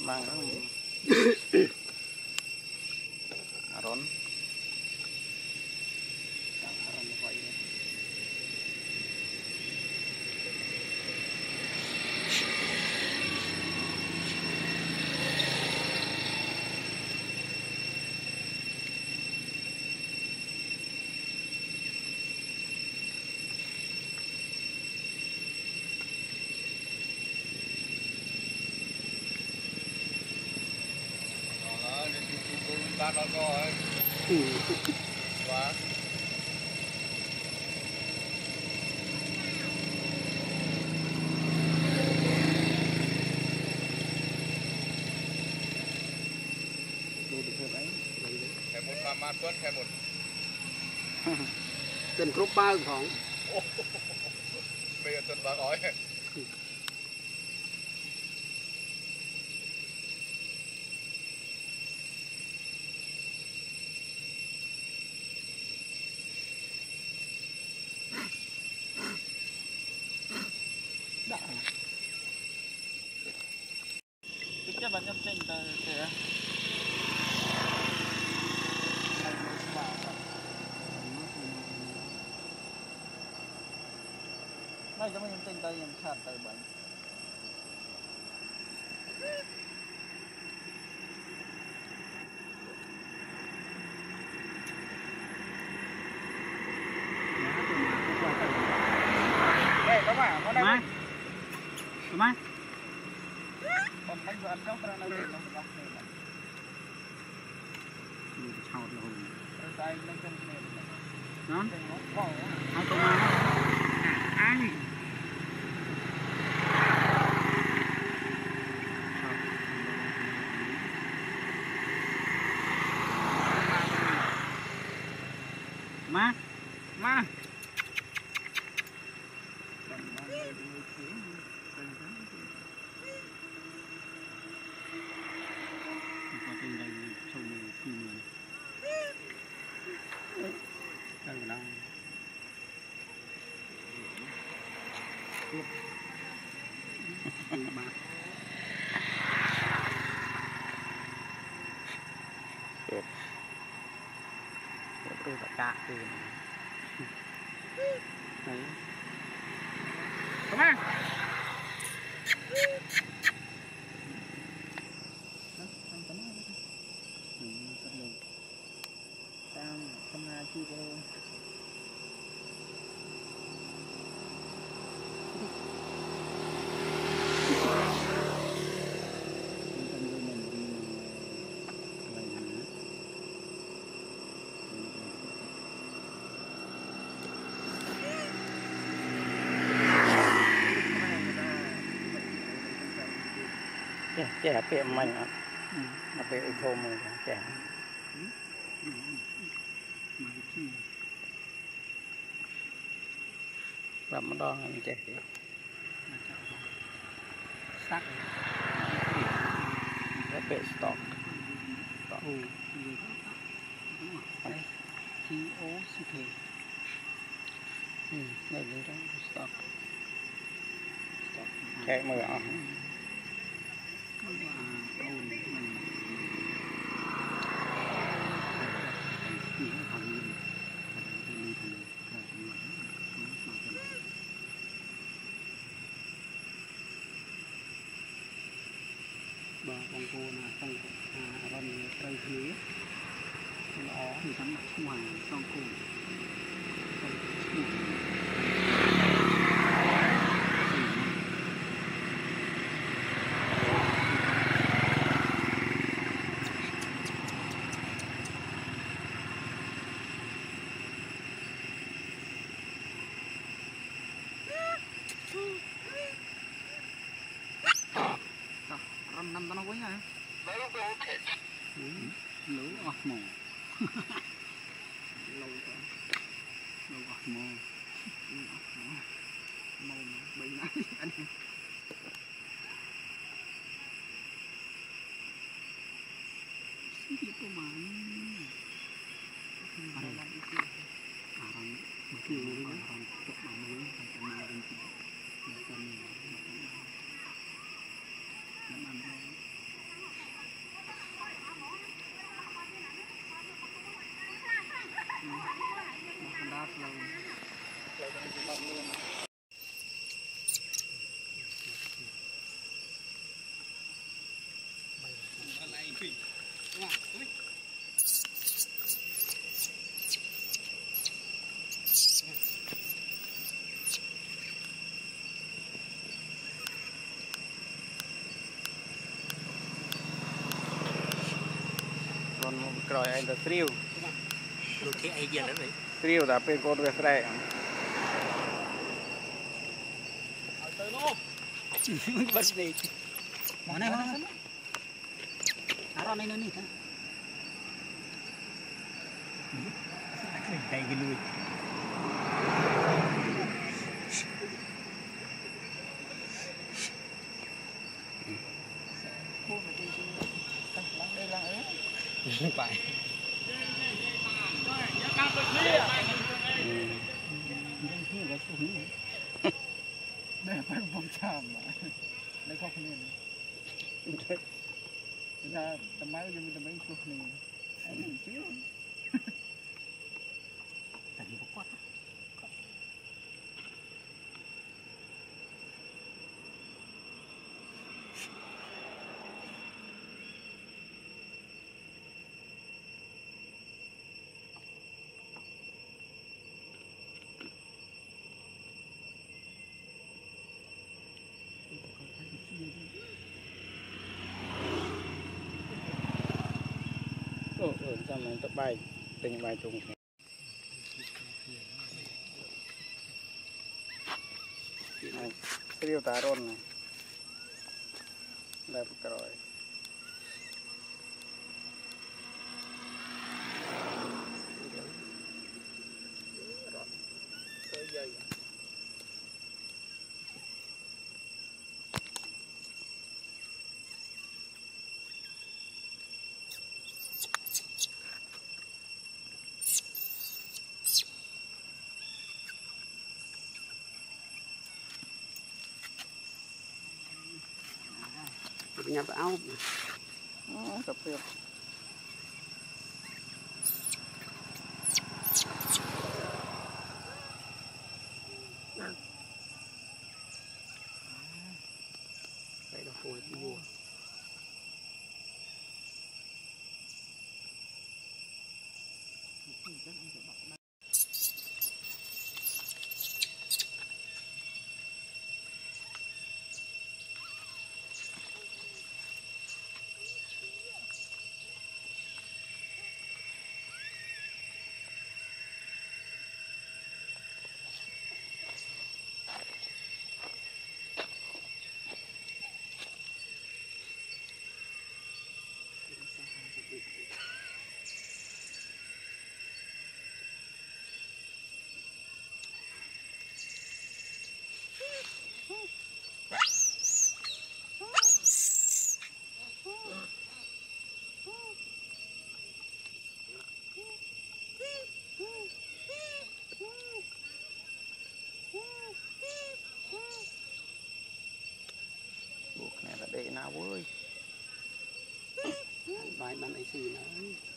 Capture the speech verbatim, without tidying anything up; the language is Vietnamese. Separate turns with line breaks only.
mang đó Arian
ba con coi quá khai một pha mát tuấn khai một
cần cướp ba phòng
bây giờ tuấn ba gói
chắc bạn nhâm trình từ kìa đây cho mình nhâm trình từ nhâm sàn từ bệnh đây các bạn có đây không mai còn bánh vừa ăn chốc ra đây nó sẽ bóc này này chào rồi tay lên chân này nó hai con ma ăn ma ma tôi phải cạ từ này come on tam tam hai chi cô trẻ trẻ mạnh ạ, mà bé thô mình trẻ, và nó đo anh trẻ, sắc, cái bé stock, T O C K, đây là cái stock, cái mờ ạ. Bà con cô là trong à rần cây thế nó thì chấm mặt ngoài trong cô năm tao nó quấy hả? Lũ ọt mồ lâu quá lâu ọt mồ mồ bị ngay anh gì cơ mà anh làm cái gì à làm bất kỳ người đó làm chụp bằng mũi hay cái nào cũng được cần làm ăn thôi còn một còi anh là triêu
Được thế ai giờ đấy vậy?
triêu là bên con về đây
Bật đi. Món này món này. Arian này nó nít hả? Đây cái đuôi. Không phải.
Đây phải bom chạm mà đây không nên ra tầm máy cho mình tầm máy chụp này anh chứ
Tadi bokot.
ồ ồ sao mà tập bài tình bài trùng này cái điều tá rôn này đẹp rồi
Nhập áo.
tập tiếp
Đây là phôi vua.
buộc này là để nào ơi
Bài bạn ấy xì nữa.